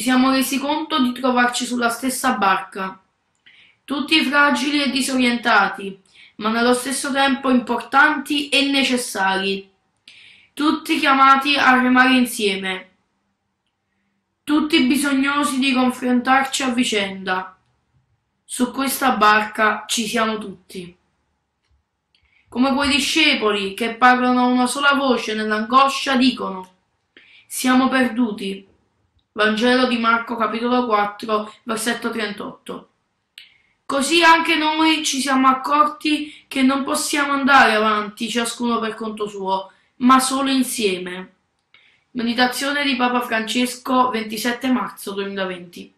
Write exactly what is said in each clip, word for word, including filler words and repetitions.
siamo resi conto di trovarci sulla stessa barca, tutti fragili e disorientati, ma nello stesso tempo importanti e necessari, tutti chiamati a remare insieme, tutti bisognosi di confrontarci a vicenda. Su questa barca ci siamo tutti. Come quei discepoli che parlano a una sola voce nell'angoscia dicono: siamo perduti. Vangelo di Marco capitolo quattro, versetto trentotto. Così anche noi ci siamo accorti che non possiamo andare avanti ciascuno per conto suo, ma solo insieme. Meditazione di Papa Francesco, ventisette marzo duemilaventi.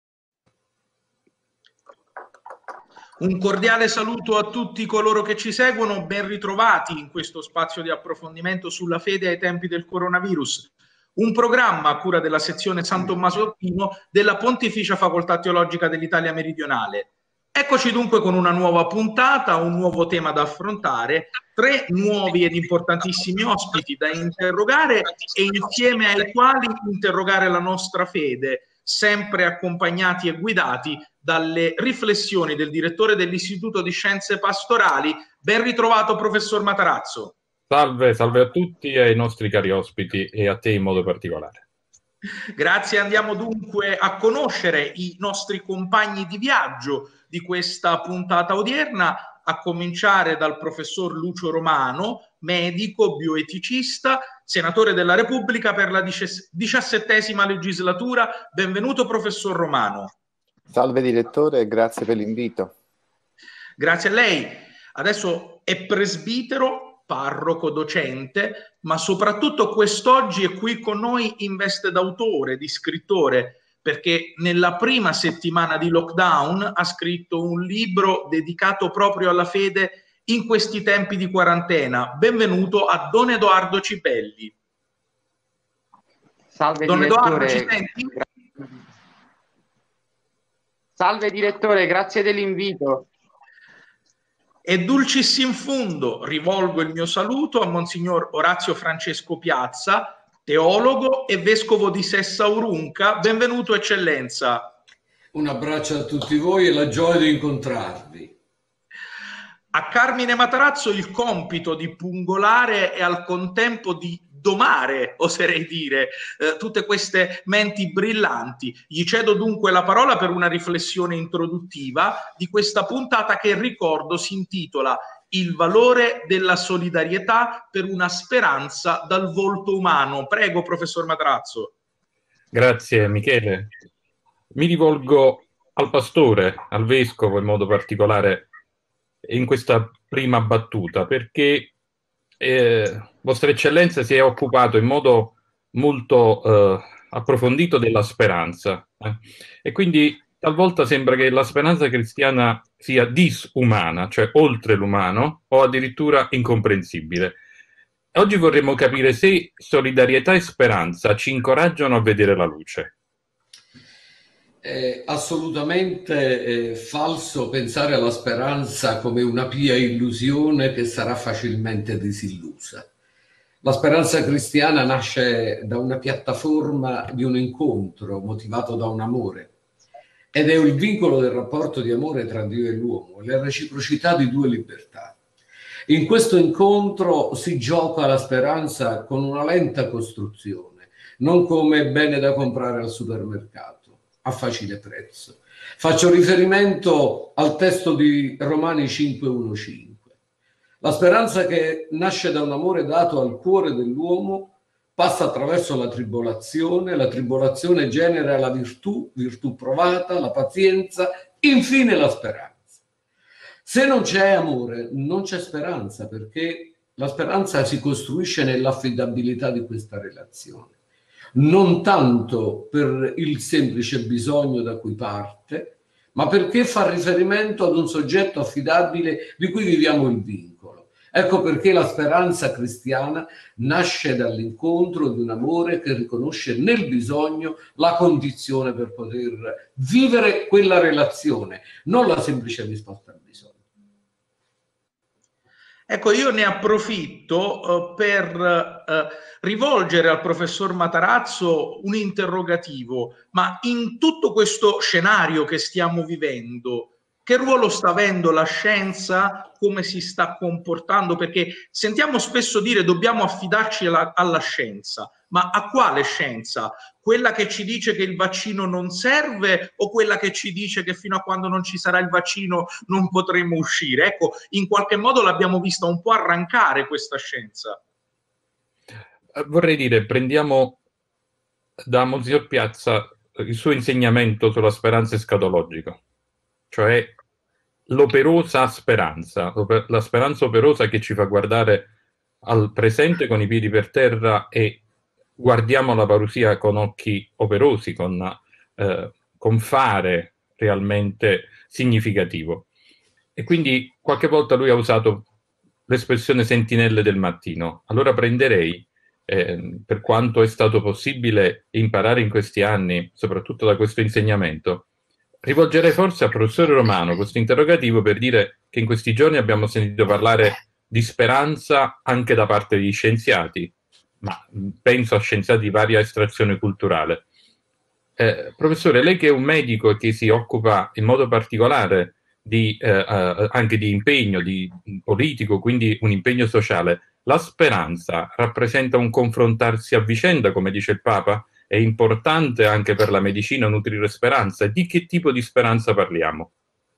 Un cordiale saluto a tutti coloro che ci seguono, ben ritrovati in questo spazio di approfondimento sulla fede ai tempi del coronavirus. Un programma a cura della sezione San Tommaso d'Aquino della Pontificia Facoltà Teologica dell'Italia Meridionale. Eccoci dunque con una nuova puntata, un nuovo tema da affrontare, tre nuovi ed importantissimi ospiti da interrogare e insieme ai quali interrogare la nostra fede, sempre accompagnati e guidati dalle riflessioni del direttore dell'Istituto di Scienze Pastorali. Ben ritrovato, professor Matarazzo. Salve, salve a tutti e ai nostri cari ospiti e a te in modo particolare. Grazie, andiamo dunque a conoscere i nostri compagni di viaggio di questa puntata odierna, a cominciare dal professor Lucio Romano, medico, bioeticista, senatore della Repubblica per la diciassettesima legislatura. Benvenuto, professor Romano. Salve direttore e grazie per l'invito. Grazie a lei. Adesso è presbitero, parroco, docente, ma soprattutto quest'oggi è qui con noi in veste d'autore, di scrittore, perché nella prima settimana di lockdown ha scritto un libro dedicato proprio alla fede in questi tempi di quarantena. Benvenuto a Don Edoardo Cibelli. Salve Don direttore. Edoardo, ci senti? Salve direttore, grazie dell'invito. E dulcis in fundo rivolgo il mio saluto a Monsignor Orazio Francesco Piazza, teologo e vescovo di Sessa Aurunca. Benvenuto, eccellenza. Un abbraccio a tutti voi e la gioia di incontrarvi. A Carmine Matarazzo il compito di pungolare e al contempo di domare, oserei dire, eh, tutte queste menti brillanti. Gli cedo dunque la parola per una riflessione introduttiva di questa puntata che, ricordo, si intitola Il valore della solidarietà per una speranza dal volto umano. Prego, professor Matarazzo. Grazie, Michele. Mi rivolgo al pastore, al vescovo in modo particolare, in questa prima battuta, perché eh, Vostra Eccellenza si è occupato in modo molto eh, approfondito della speranza eh? e quindi talvolta sembra che la speranza cristiana sia disumana, cioè oltre l'umano, o addirittura incomprensibile. Oggi vorremmo capire se solidarietà e speranza ci incoraggiano a vedere la luce. È assolutamente eh, falso pensare alla speranza come una pia illusione che sarà facilmente disillusa. La speranza cristiana nasce da una piattaforma di un incontro motivato da un amore ed è il vincolo del rapporto di amore tra Dio e l'uomo, la reciprocità di due libertà. In questo incontro si gioca la speranza con una lenta costruzione, non come bene da comprare al supermercato a facile prezzo. Faccio riferimento al testo di Romani cinque uno cinque. La speranza che nasce da un amore dato al cuore dell'uomo passa attraverso la tribolazione, la tribolazione genera la virtù, virtù provata, la pazienza, infine la speranza. Se non c'è amore, non c'è speranza, perché la speranza si costruisce nell'affidabilità di questa relazione. Non tanto per il semplice bisogno da cui parte, ma perché fa riferimento ad un soggetto affidabile di cui viviamo il vincolo. Ecco perché la speranza cristiana nasce dall'incontro di un amore che riconosce nel bisogno la condizione per poter vivere quella relazione, non la semplice risposta al bisogno. Ecco, io ne approfitto uh, per uh, rivolgere al professor Matarazzo un interrogativo, ma in tutto questo scenario che stiamo vivendo, che ruolo sta avendo la scienza, come si sta comportando? Perché sentiamo spesso dire dobbiamo affidarci alla, alla scienza, ma a quale scienza? Quella che ci dice che il vaccino non serve o quella che ci dice che fino a quando non ci sarà il vaccino non potremo uscire? Ecco, in qualche modo l'abbiamo vista un po' arrancare questa scienza. Vorrei dire, prendiamo da Monsignor Piazza il suo insegnamento sulla speranza escatologica, cioè l'operosa speranza, la speranza operosa che ci fa guardare al presente con i piedi per terra e guardiamo la parusia con occhi operosi, con, eh, con fare realmente significativo. E quindi qualche volta lui ha usato l'espressione sentinelle del mattino. Allora prenderei, eh, per quanto è stato possibile imparare in questi anni, soprattutto da questo insegnamento, rivolgerei forse al professore Romano questo interrogativo per dire che in questi giorni abbiamo sentito parlare di speranza anche da parte degli scienziati, ma penso a scienziati di varia estrazione culturale. Eh, professore, lei che è un medico e che si occupa in modo particolare di, eh, anche di impegno di politico, quindi un impegno sociale, la speranza rappresenta un confrontarsi a vicenda, come dice il Papa? È importante anche per la medicina nutrire speranza. Di che tipo di speranza parliamo?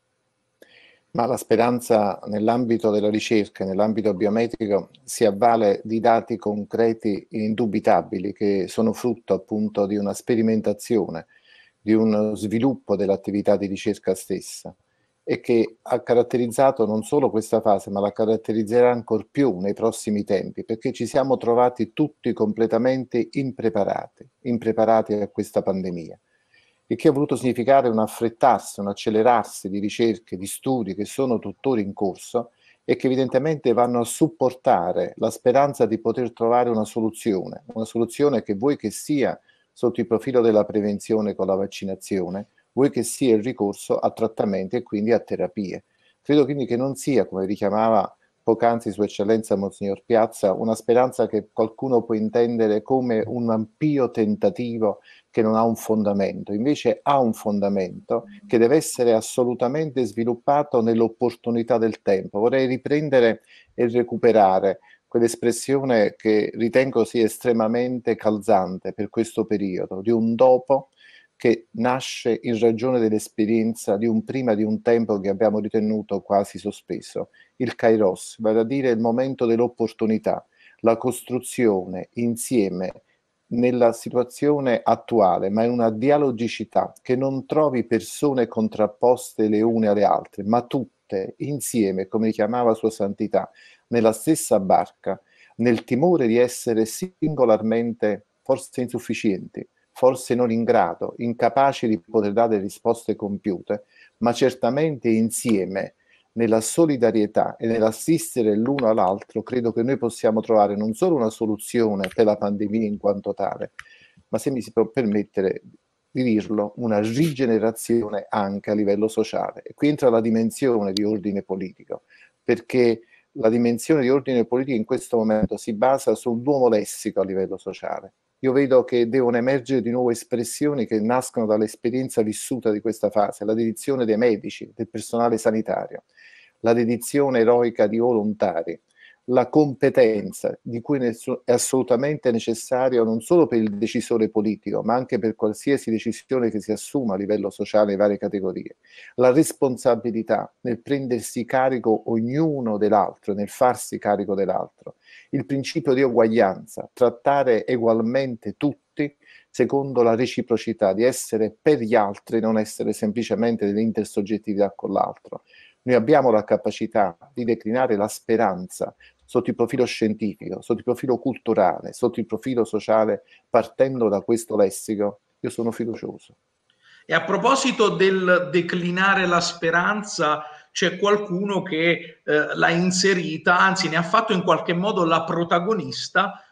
Ma la speranza nell'ambito della ricerca, nell'ambito biomedico, si avvale di dati concreti indubitabili che sono frutto appunto di una sperimentazione, di uno sviluppo dell'attività di ricerca stessa e che ha caratterizzato non solo questa fase, ma la caratterizzerà ancor più nei prossimi tempi, perché ci siamo trovati tutti completamente impreparati, impreparati a questa pandemia. Il che ha voluto significare un affrettarsi, un accelerarsi di ricerche, di studi che sono tuttora in corso e che evidentemente vanno a supportare la speranza di poter trovare una soluzione, una soluzione che vuoi che sia sotto il profilo della prevenzione con la vaccinazione, vuoi che sia il ricorso a trattamenti e quindi a terapie. Credo quindi che non sia, come richiamava poc'anzi Sua Eccellenza Monsignor Piazza, una speranza che qualcuno può intendere come un pio tentativo che non ha un fondamento, invece ha un fondamento che deve essere assolutamente sviluppato nell'opportunità del tempo. Vorrei riprendere e recuperare quell'espressione che ritengo sia estremamente calzante per questo periodo, di un dopo che nasce in ragione dell'esperienza di un prima di un tempo che abbiamo ritenuto quasi sospeso, il kairos, vale a dire il momento dell'opportunità, la costruzione insieme nella situazione attuale, ma in una dialogicità che non trovi persone contrapposte le une alle altre, ma tutte insieme, come richiamava Sua Santità, nella stessa barca, nel timore di essere singolarmente forse insufficienti, forse non in grado, incapaci di poter dare risposte compiute, ma certamente insieme, nella solidarietà e nell'assistere l'uno all'altro, credo che noi possiamo trovare non solo una soluzione per la pandemia in quanto tale, ma se mi si può permettere di dirlo, una rigenerazione anche a livello sociale. E qui entra la dimensione di ordine politico, perché la dimensione di ordine politico in questo momento si basa su un nuovo lessico a livello sociale. Io vedo che devono emergere di nuovo espressioni che nascono dall'esperienza vissuta di questa fase, la dedizione dei medici, del personale sanitario, la dedizione eroica di volontari, la competenza di cui è assolutamente necessario non solo per il decisore politico, ma anche per qualsiasi decisione che si assuma a livello sociale in varie categorie, la responsabilità nel prendersi carico ognuno dell'altro, nel farsi carico dell'altro, il principio di uguaglianza, trattare egualmente tutti secondo la reciprocità, di essere per gli altri, non essere semplicemente dell'intersoggettività con l'altro. Noi abbiamo la capacità di declinare la speranza sotto il profilo scientifico, sotto il profilo culturale, sotto il profilo sociale, partendo da questo lessico. Io sono fiducioso. E a proposito del declinare la speranza, c'è qualcuno che eh, l'ha inserita, anzi ne ha fatto in qualche modo la protagonista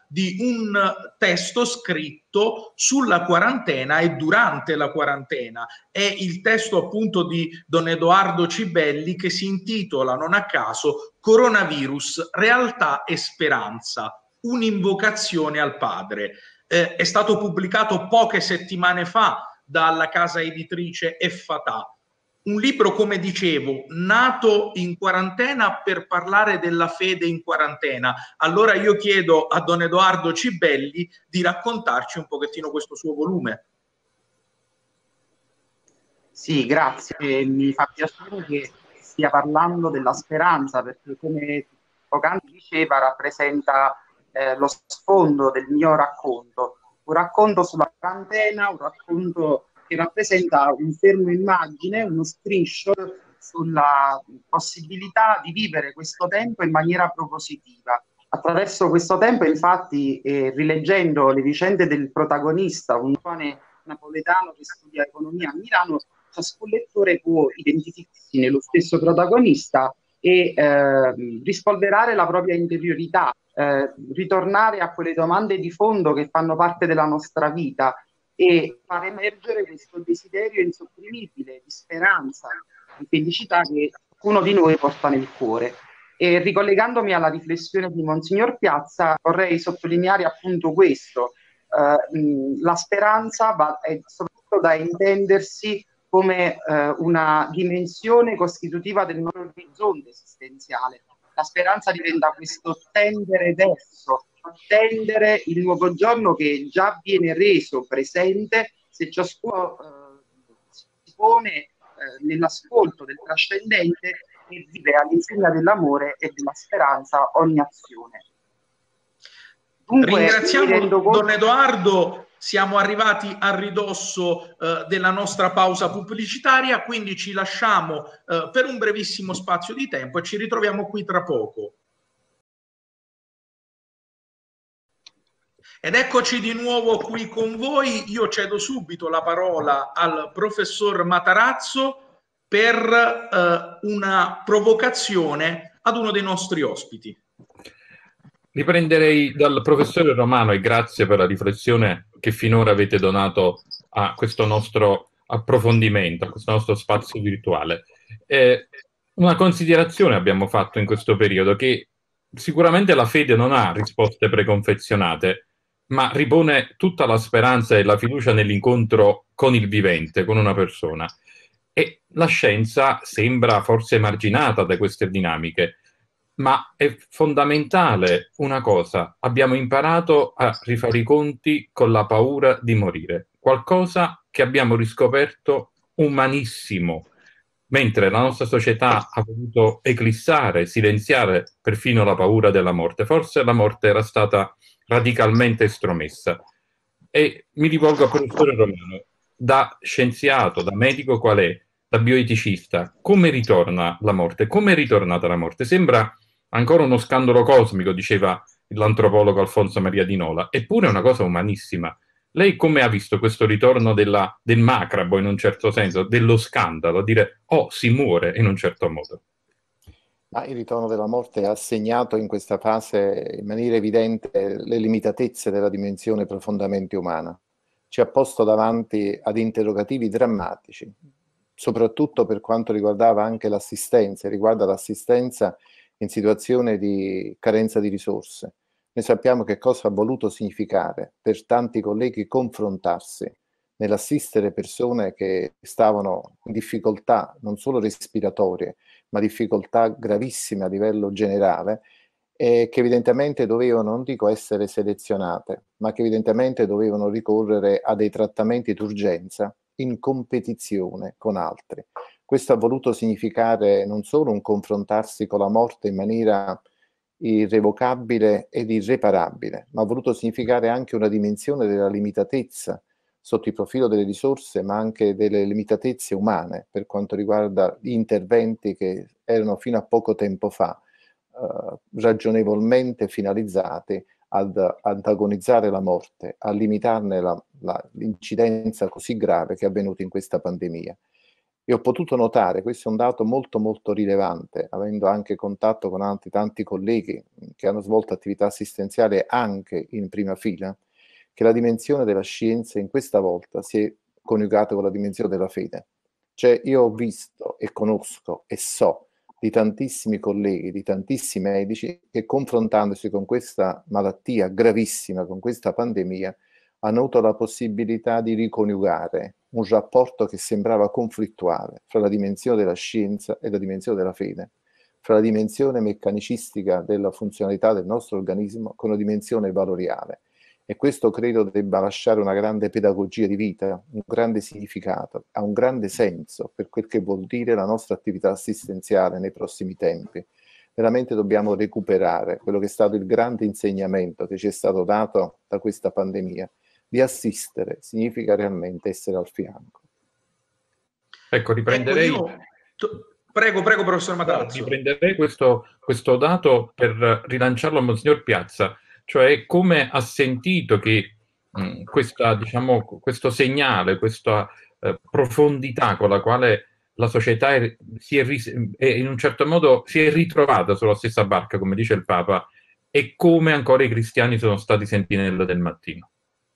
di un testo scritto sulla quarantena e durante la quarantena. È il testo appunto di Don Edoardo Cibelli che si intitola, non a caso, Coronavirus, realtà e speranza, un'invocazione al Padre. Eh, è stato pubblicato poche settimane fa dalla casa editrice Effatà. Un libro, come dicevo, nato in quarantena per parlare della fede in quarantena. Allora io chiedo a Don Edoardo Cibelli di raccontarci un pochettino questo suo volume. Sì, grazie. Mi fa piacere che stia parlando della speranza, perché come poc'anzi diceva rappresenta eh, lo sfondo del mio racconto. Un racconto sulla quarantena, un racconto che rappresenta un fermo immagine, uno screenshot sulla possibilità di vivere questo tempo in maniera propositiva. Attraverso questo tempo, infatti, eh, rileggendo le vicende del protagonista, un giovane napoletano che studia economia a Milano, ciascun lettore può identificarsi nello stesso protagonista e eh, rispolverare la propria interiorità, eh, ritornare a quelle domande di fondo che fanno parte della nostra vita e far emergere questo desiderio insopprimibile di speranza, di felicità che ciascuno di noi porta nel cuore. E ricollegandomi alla riflessione di Monsignor Piazza, vorrei sottolineare appunto questo. Eh, mh, la speranza va, è soprattutto da intendersi come eh, una dimensione costitutiva del nostro orizzonte esistenziale. La speranza diventa questo tendere verso, attendere il nuovo giorno che già viene reso presente se ciascuno eh, si pone eh, nell'ascolto del trascendente e vive all'insegna dell'amore e della speranza ogni azione. Dunque, ringraziamo Don Edoardo, siamo arrivati a ridosso eh, della nostra pausa pubblicitaria, quindi ci lasciamo eh, per un brevissimo spazio di tempo e ci ritroviamo qui tra poco. Ed eccoci di nuovo qui con voi. Io cedo subito la parola al professor Matarazzo per eh, una provocazione ad uno dei nostri ospiti. Riprenderei dal professore Romano e grazie per la riflessione che finora avete donato a questo nostro approfondimento, a questo nostro spazio virtuale. Eh, una considerazione abbiamo fatto in questo periodo, che sicuramente la fede non ha risposte preconfezionate, ma ripone tutta la speranza e la fiducia nell'incontro con il vivente, con una persona. E la scienza sembra forse emarginata da queste dinamiche, ma è fondamentale una cosa: abbiamo imparato a rifare i conti con la paura di morire, qualcosa che abbiamo riscoperto umanissimo, mentre la nostra società ha voluto eclissare, silenziare perfino la paura della morte. Forse la morte era stata radicalmente estromessa. E mi rivolgo al professore Romano, da scienziato, da medico qual è, da bioeticista, come ritorna la morte? Come è ritornata la morte? Sembra ancora uno scandalo cosmico, diceva l'antropologo Alfonso Maria Di Nola, eppure è una cosa umanissima. Lei come ha visto questo ritorno della, del macrabo, in un certo senso, dello scandalo, dire oh, si muore in un certo modo? Ma il ritorno della morte ha segnato in questa fase in maniera evidente le limitatezze della dimensione profondamente umana. Ci ha posto davanti ad interrogativi drammatici, soprattutto per quanto riguardava anche l'assistenza, riguarda l'assistenza in situazione di carenza di risorse. Noi sappiamo che cosa ha voluto significare per tanti colleghi confrontarsi nell'assistere persone che stavano in difficoltà non solo respiratorie, ma difficoltà gravissime a livello generale, e che evidentemente dovevano, non dico essere selezionate, ma che evidentemente dovevano ricorrere a dei trattamenti d'urgenza in competizione con altri. Questo ha voluto significare non solo un confrontarsi con la morte in maniera irrevocabile ed irreparabile, ma ha voluto significare anche una dimensione della limitatezza sotto il profilo delle risorse, ma anche delle limitatezze umane per quanto riguarda gli interventi che erano fino a poco tempo fa eh, ragionevolmente finalizzati ad antagonizzare la morte, a limitarne la, la, l'incidenza così grave che è avvenuta in questa pandemia. E ho potuto notare, questo è un dato molto molto rilevante, avendo anche contatto con altri tanti colleghi che hanno svolto attività assistenziale anche in prima fila, che la dimensione della scienza in questa volta si è coniugata con la dimensione della fede. Cioè io ho visto e conosco e so di tantissimi colleghi, di tantissimi medici che confrontandosi con questa malattia gravissima, con questa pandemia, hanno avuto la possibilità di riconiugare un rapporto che sembrava conflittuale fra la dimensione della scienza e la dimensione della fede, fra la dimensione meccanicistica della funzionalità del nostro organismo con la dimensione valoriale. E questo credo debba lasciare una grande pedagogia di vita, un grande significato, ha un grande senso per quel che vuol dire la nostra attività assistenziale nei prossimi tempi. Veramente dobbiamo recuperare quello che è stato il grande insegnamento che ci è stato dato da questa pandemia. Di assistere significa realmente essere al fianco. Ecco, riprenderei... Ecco, io... Prego, prego, professor Matarazzo. Riprenderei questo, questo dato per rilanciarlo a Monsignor Piazza, cioè come ha sentito che mh, questa, diciamo, questo segnale, questa eh, profondità con la quale la società è, si è, è in un certo modo si è ritrovata sulla stessa barca, come dice il Papa, e come ancora i cristiani sono stati sentinella del mattino.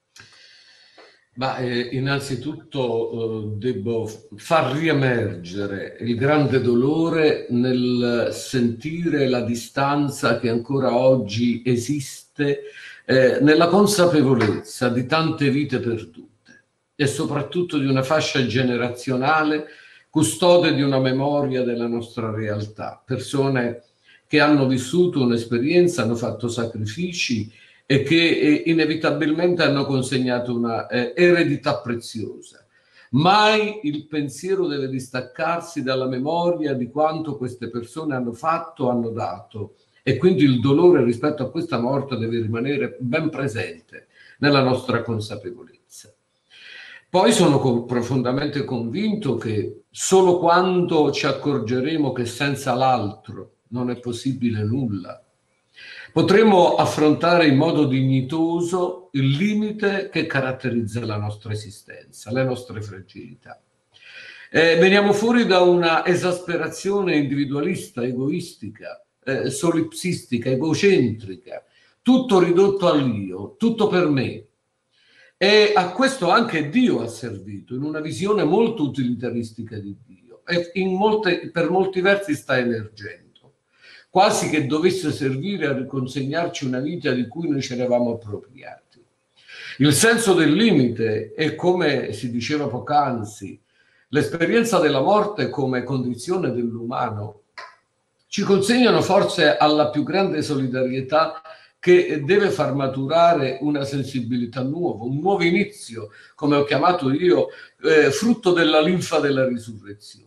Ma eh, innanzitutto eh, devo far riemergere il grande dolore nel sentire la distanza che ancora oggi esiste eh, nella consapevolezza di tante vite perdute e soprattutto di una fascia generazionale custode di una memoria della nostra realtà, persone che hanno vissuto un'esperienza, hanno fatto sacrifici e che eh, inevitabilmente hanno consegnato una eh, eredità preziosa. Mai il pensiero deve distaccarsi dalla memoria di quanto queste persone hanno fatto, hanno dato, e quindi il dolore rispetto a questa morte deve rimanere ben presente nella nostra consapevolezza. Poi sono co- profondamente convinto che solo quando ci accorgeremo che senza l'altro non è possibile nulla, potremo affrontare in modo dignitoso il limite che caratterizza la nostra esistenza, le nostre fragilità. Eh, veniamo fuori da una esasperazione individualista, egoistica, eh, solipsistica, egocentrica, tutto ridotto all'io, tutto per me. E a questo anche Dio ha servito, in una visione molto utilitaristica di Dio, e in molte, per molti versi sta emergendo. Quasi che dovesse servire a riconsegnarci una vita di cui noi ci eravamo appropriati. Il senso del limite è, come si diceva poc'anzi, l'esperienza della morte come condizione dell'umano, ci consegnano forse alla più grande solidarietà che deve far maturare una sensibilità nuova, un nuovo inizio, come ho chiamato io, eh, frutto della linfa della risurrezione.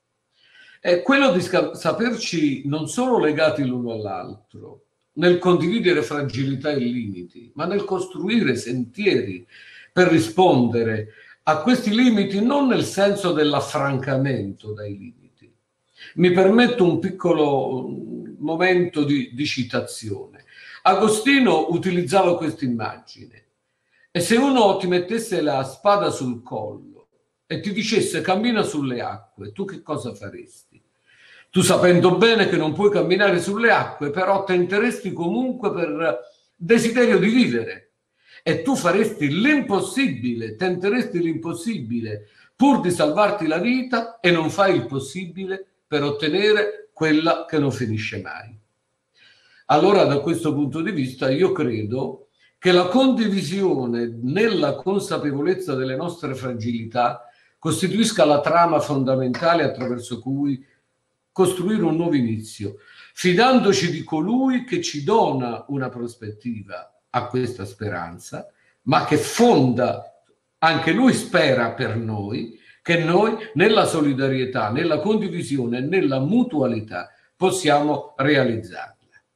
È quello di saperci non solo legati l'uno all'altro, nel condividere fragilità e limiti, ma nel costruire sentieri per rispondere a questi limiti, non nel senso dell'affrancamento dai limiti. Mi permetto un piccolo momento di, di citazione. Agostino utilizzava questa immagine: e se uno ti mettesse la spada sul collo e ti dicesse cammina sulle acque, tu che cosa faresti? Tu, sapendo bene che non puoi camminare sulle acque, però tenteresti comunque per desiderio di vivere, e tu faresti l'impossibile, tenteresti l'impossibile pur di salvarti la vita, e non fai il possibile per ottenere quella che non finisce mai. Allora, da questo punto di vista, io credo che la condivisione nella consapevolezza delle nostre fragilità costituisca la trama fondamentale attraverso cui costruire un nuovo inizio, fidandoci di colui che ci dona una prospettiva a questa speranza, ma che fonda, anche lui spera per noi, che noi nella solidarietà, nella condivisione, nella mutualità possiamo realizzarla.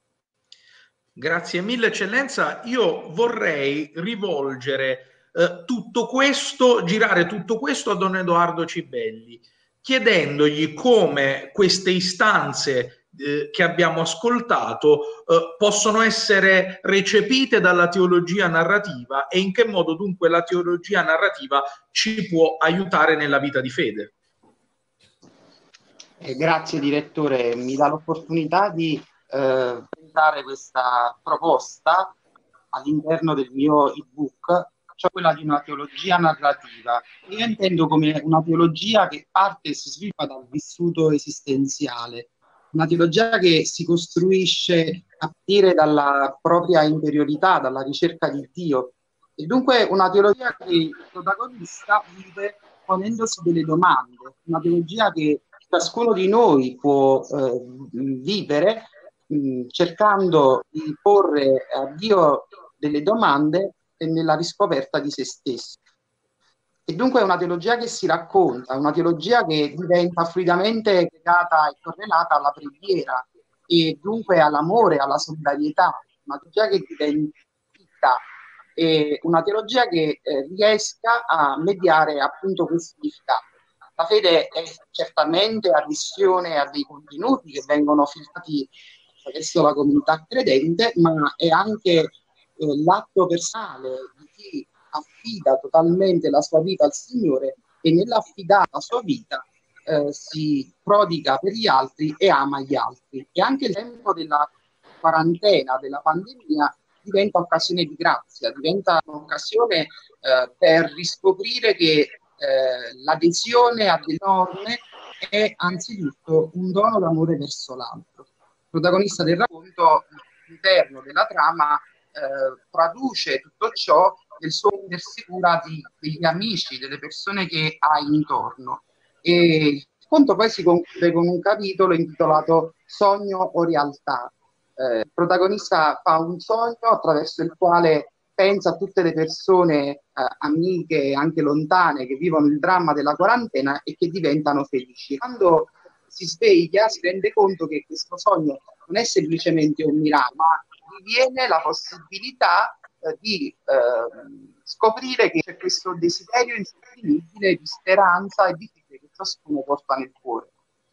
Grazie mille, eccellenza. Io vorrei rivolgere eh, tutto questo, girare tutto questo a Don Edoardo Cibelli, chiedendogli come queste istanze eh, che abbiamo ascoltato eh, possono essere recepite dalla teologia narrativa e in che modo dunque la teologia narrativa ci può aiutare nella vita di fede. Eh, grazie direttore, mi dà l'opportunità di eh, presentare questa proposta all'interno del mio ebook, cioè quella di una teologia narrativa. Io intendo come una teologia che parte e si sviluppa dal vissuto esistenziale, una teologia che si costruisce a partire dalla propria interiorità, dalla ricerca di Dio, e dunque una teologia che il protagonista vive ponendosi delle domande, una teologia che ciascuno di noi può eh, vivere mh, cercando di porre a Dio delle domande e nella riscoperta di se stesso. E dunque è una teologia che si racconta, una teologia che diventa fluidamente legata e correlata alla preghiera e dunque all'amore, alla solidarietà, una teologia che diventa e una teologia che eh, riesca a mediare appunto quel significato. La fede è certamente addizione a dei contenuti che vengono filtrati attraverso la comunità credente, ma è anche eh, l'atto personale di chi affida totalmente la sua vita al Signore e nell'affidare la sua vita eh, si prodiga per gli altri e ama gli altri. E anche il tempo della quarantena, della pandemia, diventa occasione di grazia, diventa un'occasione eh, per riscoprire che eh, l'adesione a delle norme è anzitutto un dono d'amore verso l'altro. Il protagonista del racconto, all'interno della trama, eh, traduce tutto ciò nel suo prendersi cura di, degli amici, delle persone che ha intorno. E il racconto poi si conclude con un capitolo intitolato Sogno o realtà. Eh, il protagonista fa un sogno attraverso il quale pensa a tutte le persone eh, amiche e anche lontane che vivono il dramma della quarantena e che diventano felici. Quando si sveglia si rende conto che questo sogno non è semplicemente un miracolo, ma diviene la possibilità eh, di eh, scoprire che c'è questo desiderio insostenibile di speranza e di fede che ciascuno porta nel cuore.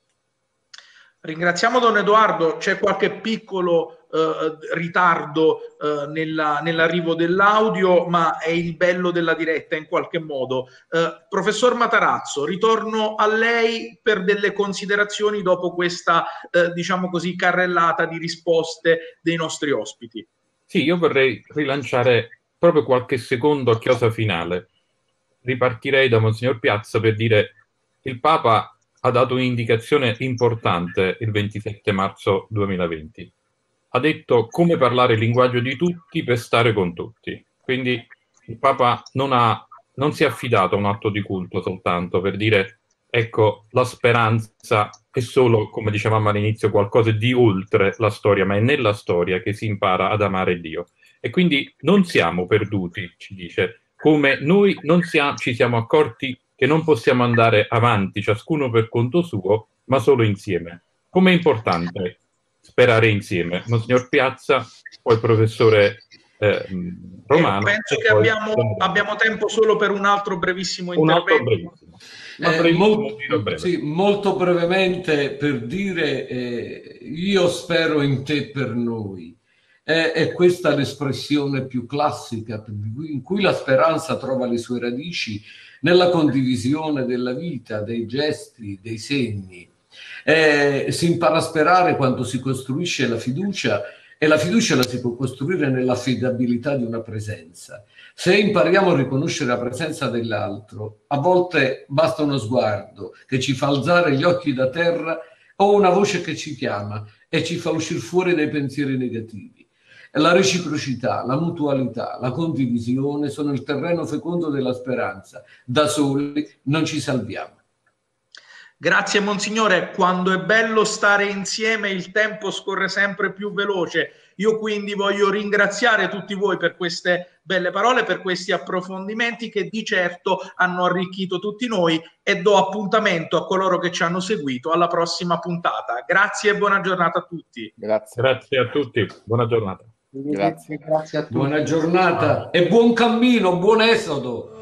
Ringraziamo Don Edoardo, c'è qualche piccolo eh, ritardo eh, nella, nell'arrivo dell'audio, ma è il bello della diretta in qualche modo. Eh, professor Matarazzo, ritorno a lei per delle considerazioni dopo questa, eh, diciamo così, carrellata di risposte dei nostri ospiti. Sì, io vorrei rilanciare proprio qualche secondo a chiosa finale. Ripartirei da Monsignor Piazza per dire il Papa ha dato un'indicazione importante il ventisette marzo duemilaventi. Ha detto come parlare il linguaggio di tutti per stare con tutti. Quindi il Papa non, ha, non si è affidato a un atto di culto soltanto per dire ecco, la speranza è solo, come dicevamo all'inizio, qualcosa di oltre la storia, ma è nella storia che si impara ad amare Dio. E quindi non siamo perduti, ci dice, come noi non siamo, ci siamo accorti che non possiamo andare avanti ciascuno per conto suo, ma solo insieme. Com'è importante sperare insieme. Monsignor Piazza, poi il professore eh, Romano. Eh, penso che abbiamo, abbiamo tempo solo per un altro brevissimo un intervento. Altro brevissimo. Eh, brevissimo, molto, breve. sì, molto brevemente per dire eh, io spero in te per noi. Eh, è questa l'espressione più classica in cui la speranza trova le sue radici nella condivisione della vita, dei gesti, dei segni. Eh, si impara a sperare quando si costruisce la fiducia, e la fiducia la si può costruire nell'affidabilità di una presenza. Se impariamo a riconoscere la presenza dell'altro, a volte basta uno sguardo che ci fa alzare gli occhi da terra o una voce che ci chiama e ci fa uscire fuori dai pensieri negativi. La reciprocità, la mutualità, la condivisione sono il terreno fecondo della speranza. Da soli non ci salviamo. Grazie Monsignore, quando è bello stare insieme il tempo scorre sempre più veloce. Io quindi voglio ringraziare tutti voi per queste belle parole, per questi approfondimenti che di certo hanno arricchito tutti noi, e do appuntamento a coloro che ci hanno seguito alla prossima puntata. Grazie e buona giornata a tutti. Grazie. Grazie a tutti, buona giornata. Grazie. Grazie a tutti. Buona giornata e buon cammino, buon esodo.